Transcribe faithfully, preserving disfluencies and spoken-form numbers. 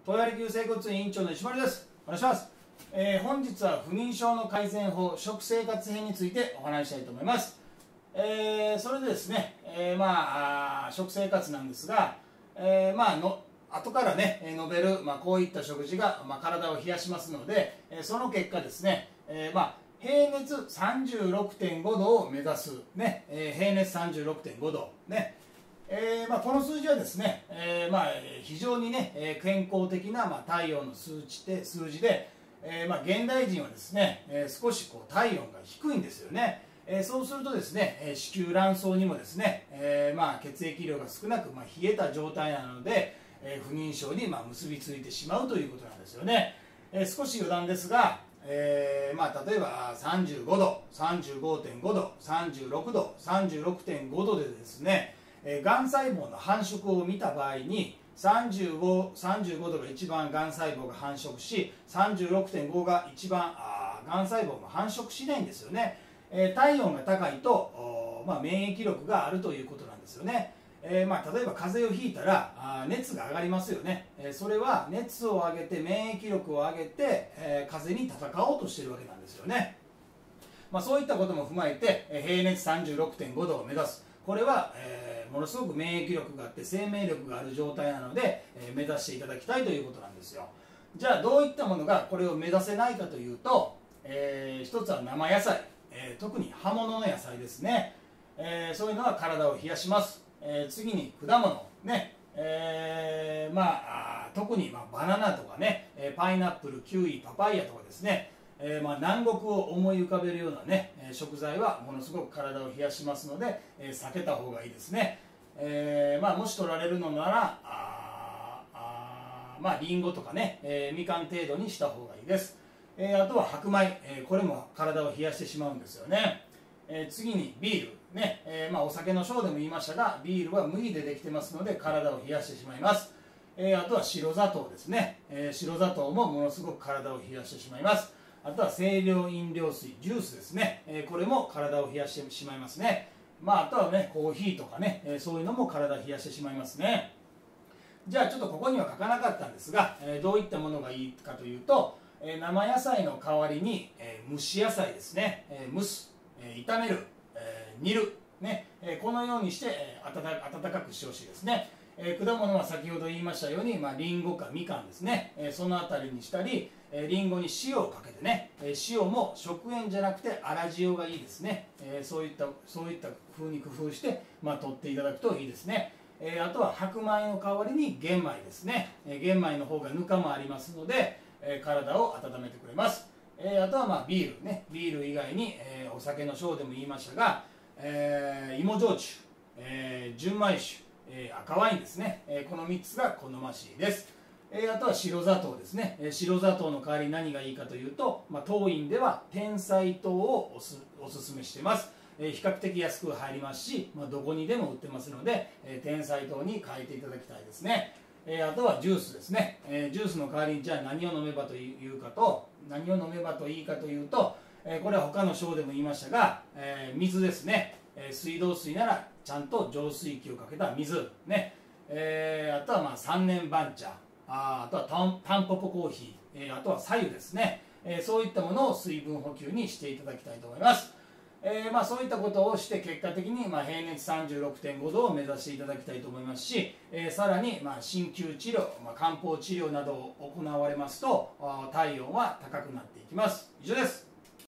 豊原急整骨院院長の石丸です。お願いします。えー、本日は不妊症の改善法食生活編についてお話ししたいと思います。えー、それでですね、えー、まあ食生活なんですが、えー、まあの後からね述べる、まあ、こういった食事が、まあ、体を冷やしますので、えー、その結果ですね、えー、まあ平熱 さんじゅうろくてんご 度を目指す、ねえー、平熱 さんじゅうろくてんご 度、ねえーまあ、この数字はですね、えーまあ、非常に、ね、健康的な、まあ、体温の数値で数字で、えーまあ、現代人はですね、えー、少しこう体温が低いんですよね。えー、そうするとですね、子宮卵巣にもですね、えーまあ、血液量が少なく、まあ、冷えた状態なので、えー、不妊症に、まあ、結びついてしまうということなんですよね。えー、少し余談ですが、えーまあ、例えばさんじゅうごど、さんじゅうごてんごど、さんじゅうろくど、さんじゅうろくてんごどでですね、えー、がん細胞の繁殖を見た場合にさんじゅうご、さんじゅうごどが一番がん細胞が繁殖し、さんじゅうろくてんごが一番あがん細胞が繁殖しないんですよね。えー、体温が高いと、まあ、免疫力があるということなんですよね。えーまあ、例えば風邪をひいたらあ熱が上がりますよね。えー、それは熱を上げて免疫力を上げて、えー、風邪に戦おうとしているわけなんですよね。まあ、そういったことも踏まえて、えー、平熱 さんじゅうろくてんご 度を目指す。これは、えー、ものすごく免疫力があって生命力がある状態なので、えー、目指していただきたいということなんですよ。じゃあどういったものがこれを目指せないかというと、えー、一つは生野菜、えー、特に葉物の野菜ですね。えー、そういうのは体を冷やします。えー、次に果物ね、えー、まあ特にまあバナナとかね、パイナップル、キウイ、パパイヤとかですね、えー、まあ南国を思い浮かべるようなね食材はものすごく体を冷やしますので、えー、避けた方がいいですね。えーまあ、もし取られるのならああまあリンゴとかね、えー、みかん程度にした方がいいです。えー、あとは白米、えー、これも体を冷やしてしまうんですよね。えー、次にビールね、えーまあ、お酒のショーでも言いましたが、ビールは麦でできてますので体を冷やしてしまいます。えー、あとは白砂糖ですね、えー、白砂糖もものすごく体を冷やしてしまいます。あとは清涼飲料水、ジュースですね、えー、これも体を冷やしてしまいますね。まあ、あとはねコーヒーとかね、えー、そういうのも体を冷やしてしまいますね。じゃあちょっとここには書かなかったんですが、えー、どういったものがいいかというと、えー、生野菜の代わりに、えー、蒸し野菜ですね、えー、蒸す、えー、炒める、えー、煮るね、えー、このようにして、えー、温かくしてほしいですね。えー、果物は先ほど言いましたように、まあ、リンゴかみかんですね、えー、そのあたりにしたり、えー、リンゴに塩をかけてね、えー、塩も食塩じゃなくて粗塩がいいですね。えー、そういったそういった風に工夫して、まあ、取っていただくといいですね。えー、あとは白米の代わりに玄米ですね。えー、玄米の方がぬかもありますので、えー、体を温めてくれます。えー、あとはまあビールね、ビール以外に、えー、お酒のショーでも言いましたが、えー、芋焼酎、えー、純米酒、えー、赤ワインですね、えー、このみっつが好ましいです。えー、あとは白砂糖ですね、えー、白砂糖の代わりに何がいいかというと、まあ、当院では天才糖をおすおすすめしています。えー、比較的安く入りますし、まあ、どこにでも売ってますので、えー、天才糖に変えていただきたいですね。えー、あとはジュースですね、えー、ジュースの代わりにじゃあ何を飲めばというかと何を飲めばといいかというと、えー、これは他の章でも言いましたが、えー、水ですね。えー、水道水ならちゃんと浄水器をかけた水ね、えー、あとはまあさんねん番茶、あ, あとはタンタンポポコーヒー、えー、あとは白湯ですね、えー、そういったものを水分補給にしていただきたいと思います。えーまあ、そういったことをして結果的にまあ平熱 さんじゅうろくてんご 度を目指していただきたいと思いますし、えー、さらにまあ鍼灸治療、まあ、漢方治療などを行われますと体温は高くなっていきます。以上です。